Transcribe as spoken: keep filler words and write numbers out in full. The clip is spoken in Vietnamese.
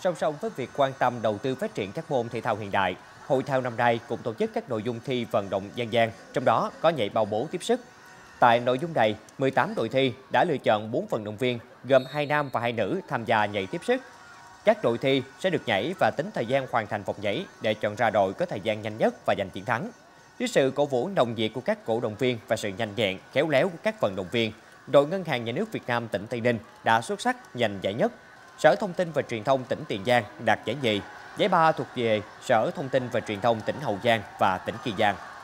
Song song với việc quan tâm đầu tư phát triển các môn thể thao hiện đại, hội thao năm nay cũng tổ chức các nội dung thi vận động dân gian, trong đó có nhảy bao bố tiếp sức. Tại nội dung này, mười tám đội thi đã lựa chọn bốn vận động viên gồm hai nam và hai nữ tham gia nhảy tiếp sức. Các đội thi sẽ được nhảy và tính thời gian hoàn thành vòng nhảy để chọn ra đội có thời gian nhanh nhất và giành chiến thắng. Dưới sự cổ vũ nồng nhiệt của các cổ động viên và sự nhanh nhẹn, khéo léo của các vận động viên, đội Ngân hàng Nhà nước Việt Nam tỉnh Tây Ninh đã xuất sắc giành giải nhất. Sở Thông tin và Truyền thông tỉnh Tiền Giang đạt giải nhì, giải ba thuộc về Sở Thông tin và Truyền thông tỉnh Hậu Giang và tỉnh Kiên Giang.